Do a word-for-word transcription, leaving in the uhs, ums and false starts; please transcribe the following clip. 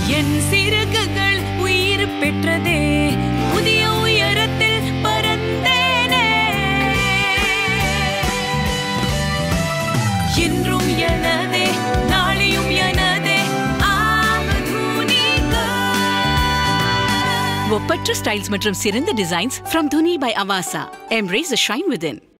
என் சிறகுகள் உயிர் பெற்றதே, புதிய உயரத்தில் பறந்தேனே. என்றும் எனதே, நாளையும் எனதே. ஒப்பற்ற ஸ்டைல்ஸ் மற்றும் சிறந்த designs from Dhuni by Avasa. Embrace the shine within.